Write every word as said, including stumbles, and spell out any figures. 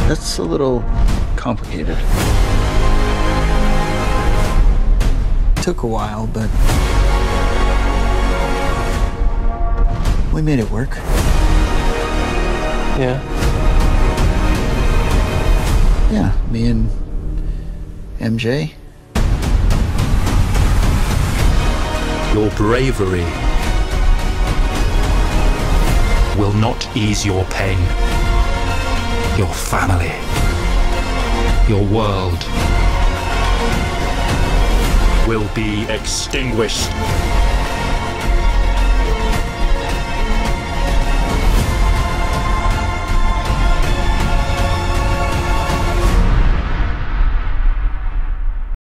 That's a little complicated. Took a while, but we made it work. Yeah. Yeah, me and M J. Your bravery will not ease your pain. Your family, your world will be extinguished.